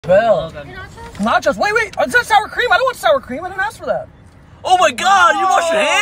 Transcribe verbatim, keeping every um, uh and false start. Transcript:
Bell. Nachos? Wait, wait. Is that sour cream? I don't want sour cream. I didn't ask for that. Oh my god, you wash your hands?